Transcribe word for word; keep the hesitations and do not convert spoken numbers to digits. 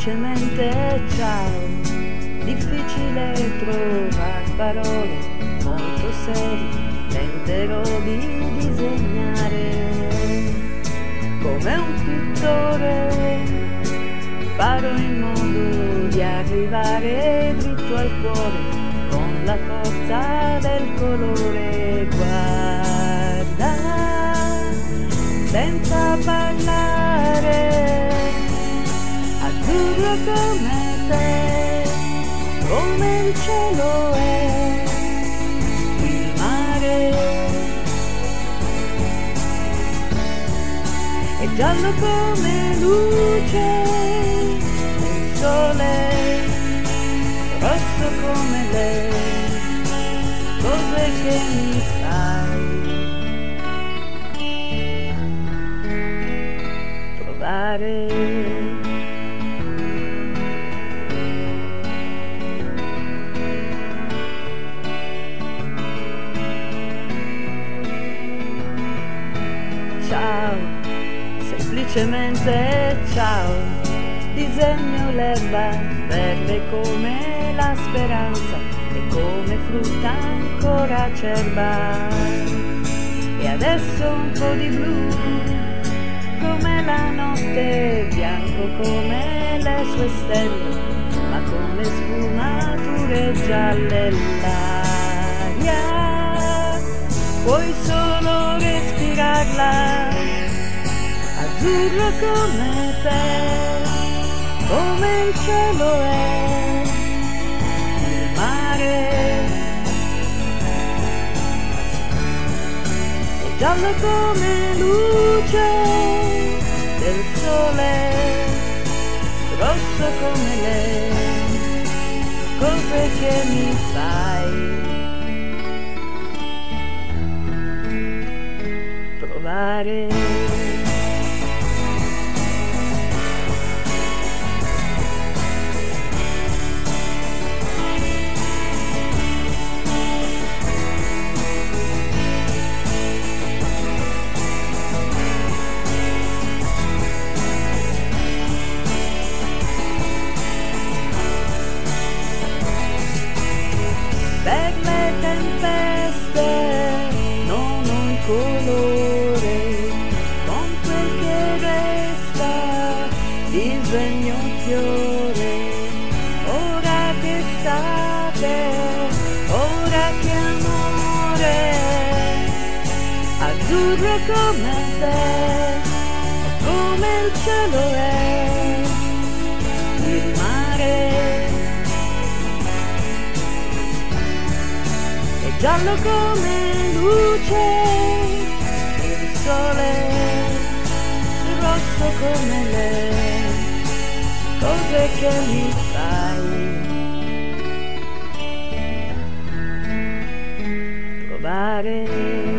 semplicemente ciao. Difficile trovare parole molto serie, tenterò di disegnare come un pittore, farò in modo di arrivare dritto al cuore con la forza del colore. Guarda, senza parlare, azzurro come te, come il cielo è, il mare è giallo come luce del sole, rosso come le cose che mi fai provare. Ciao, semplicemente ciao, disegno l'erba verde come la speranza e come frutta ancora acerba. E adesso un po' di blu come la notte, bianco come le sue stelle, ma con le sfumature gialle. L'aria puoi solo respirarla, azzurro come te, come il cielo è, il mare è giallo come luce del sole, rosso come le cose che mi fai provare. Per le tempeste non ho il colore, con quel che resta disegno un fiore. Ora che estate, ora che amore, azzurro come te, come il cielo è, il mare giallo come luce il sole, rosso come le cose che mi fai provare.